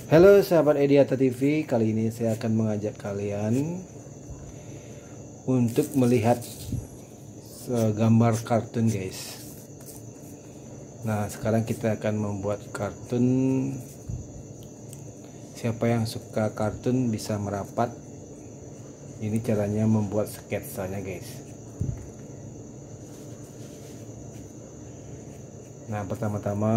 Halo sahabat Ediata TV, kali ini saya akan mengajak kalian untuk melihat gambar kartun guys. Nah, sekarang kita akan membuat kartun. Siapa yang suka kartun bisa merapat. Ini caranya membuat sketsanya guys. Nah, pertama-tama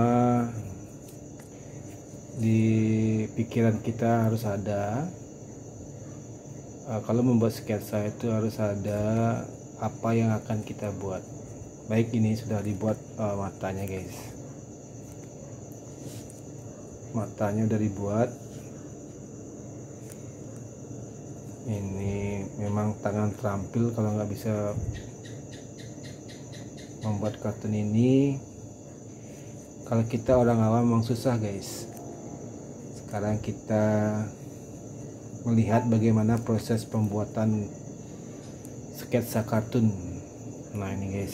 di pikiran kita harus ada kalau membuat sketsa itu harus ada apa yang akan kita buat. Baik, ini sudah dibuat matanya guys. Matanya udah dibuat. Ini memang tangan terampil kalau nggak bisa membuat kartun ini. Kalau kita orang awam memang susah guys. Sekarang kita melihat bagaimana proses pembuatan sketsa kartun. Nah, ini guys,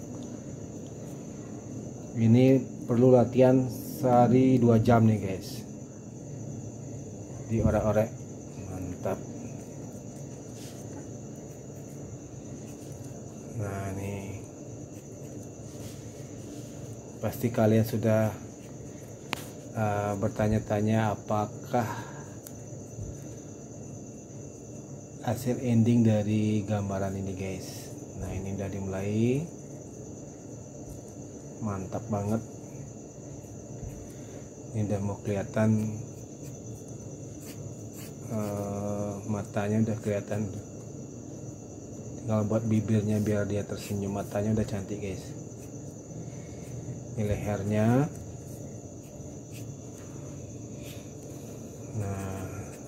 ini perlu latihan sehari 2 jam nih guys, diorek-orek mantap. Nah, ini pasti kalian sudah bertanya-tanya apakah hasil ending dari gambaran ini guys. Nah, ini udah dimulai, mantap banget. Ini udah mau kelihatan, matanya udah kelihatan, tinggal buat bibirnya biar dia tersenyum. Matanya udah cantik guys. Ini lehernya. Nah,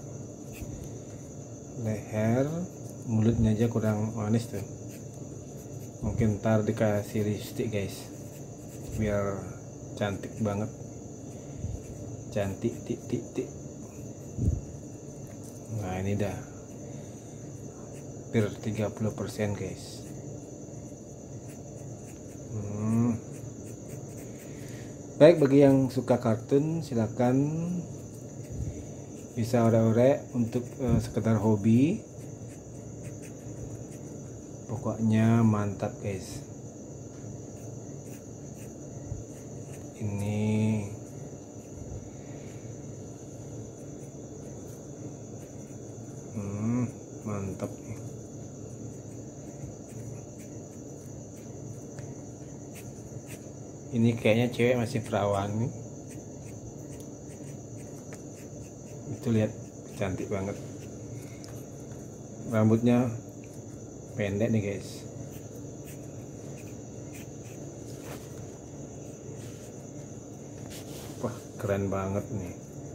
leher, mulutnya aja kurang manis tuh. Mungkin ntar dikasih lipstick guys, biar cantik banget. Cantik tik. Nah, ini dah hampir 30% guys. Baik, bagi yang suka kartun silakan bisa orek-orek untuk sekedar hobi. Pokoknya mantap guys. Ini mantap nih. Ini kayaknya cewek masih perawan nih. Itu lihat, cantik banget. Rambutnya pendek nih guys. Wah, keren banget nih.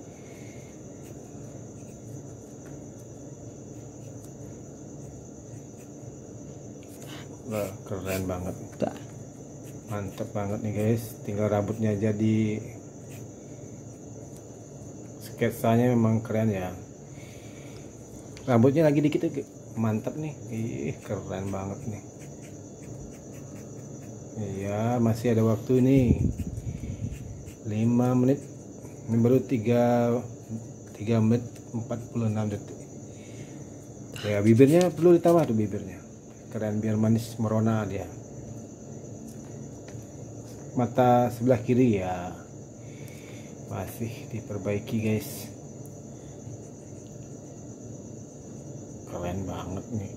Wah, keren banget. Mantap banget nih guys. Tinggal rambutnya jadi, sketsanya memang keren ya. Rambutnya lagi dikit, mantap nih. Keren banget nih. Iya, masih ada waktu nih, 5 menit. Ini baru 3 menit 46 detik. Ya, bibirnya perlu ditambah tuh, bibirnya keren biar manis merona dia. Mata sebelah kiri ya masih diperbaiki guys. Keren banget nih.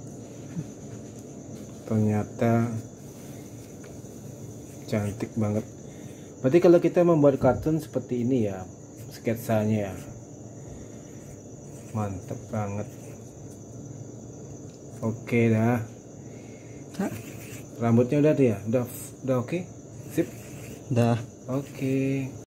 Ternyata cantik banget. Berarti kalau kita membuat kartun seperti ini ya, sketsanya ya mantep banget. Oke dah. Rambutnya udah tuh ya, udah oke. Sip. Dah. Oke.